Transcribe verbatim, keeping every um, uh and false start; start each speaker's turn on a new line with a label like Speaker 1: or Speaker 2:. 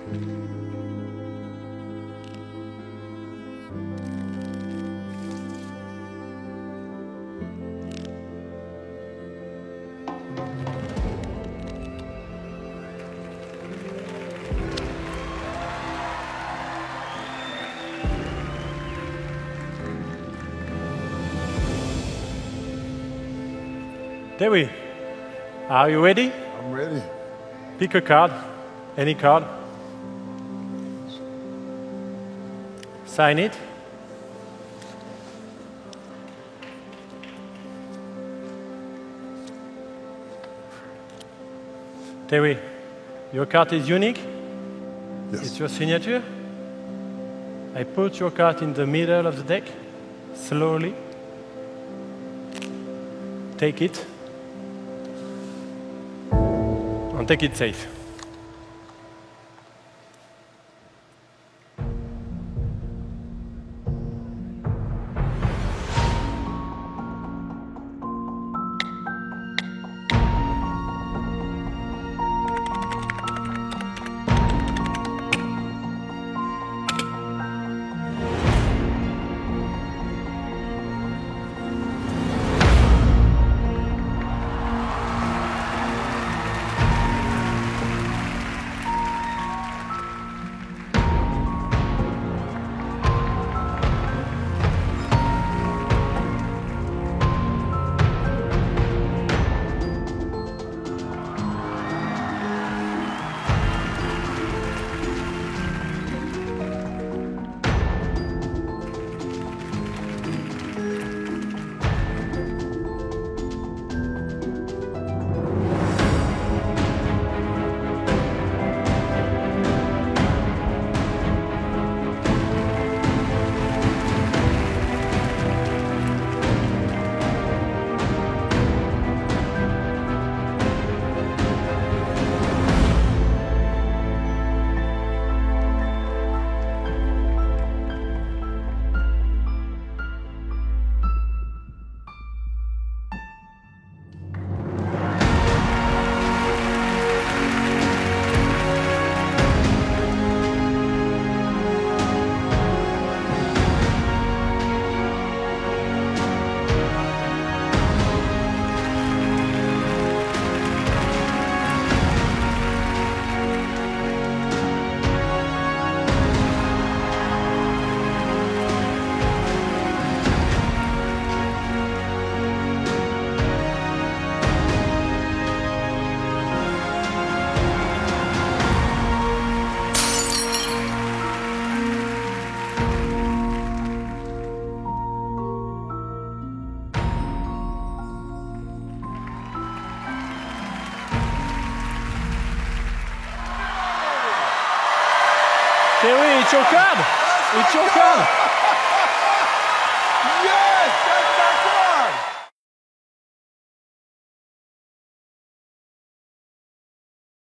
Speaker 1: Dewi, are you ready?
Speaker 2: I'm ready.
Speaker 1: Pick a card, any card. Sign it. Dewi, your card is unique?
Speaker 2: Yes.
Speaker 1: It's your signature? I put your card in the middle of the deck, slowly. Take it. And take it safe. Dewi, it's your card! It's your card!